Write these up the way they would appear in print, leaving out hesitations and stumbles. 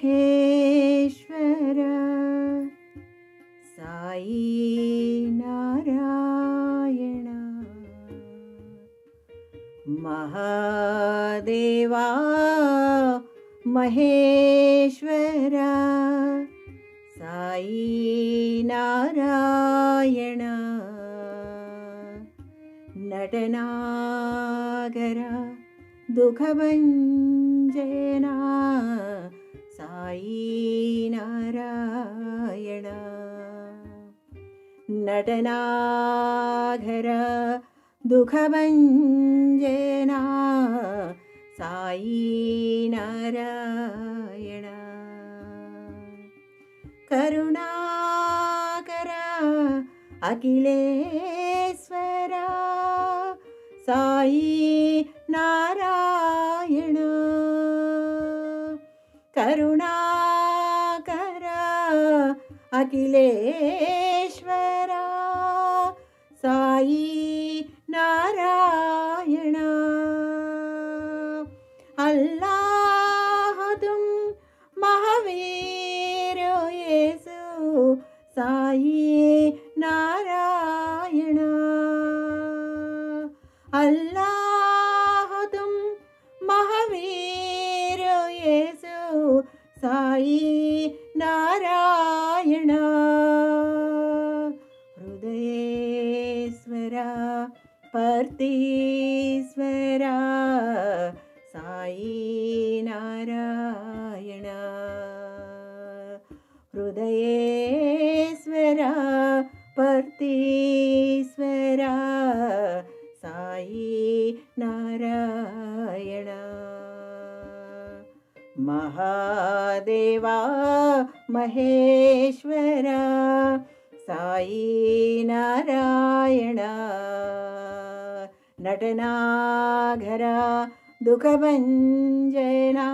महेश्वर साई नारायण महादेवा महेश्वर साई नारायण नटनागर दुःखभञ्जना साई नारायण नटनागर दुःखभञ्जना साई नारायण करुणाकर अखिलेश्वर साई नारायण करुणाकर अखिलेश्वर साई नारायण अल्लाह तुम महावीर येसु साई नारायण अल्लाह तुम महावीर येसु साई नारायण हृदयेश्वर पर्तीश्वर साई नारायण हृदयेश्वर पर्तीश्वर साई नारायण महादेवा महेश्वर साई नारायण नटनागर दुःखभञ्जना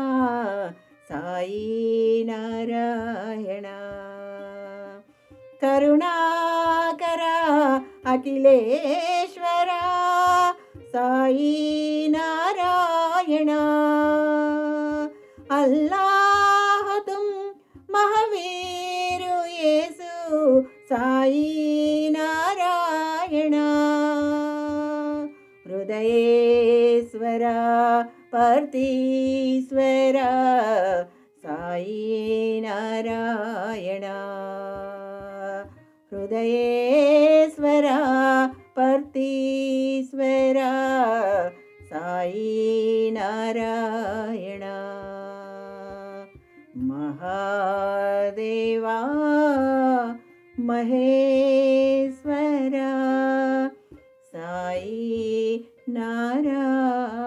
साई नारायण करुणाकर अखिलेश्वर साई नारायण अल्लाह तुम महावीर येसु साई नारायण हृदयेश्वर पर्तीश्वर साई नारायण हृदयेश्वर पर्तीश्वर साई नारायण महादेवा महेश्वर साई नारायण।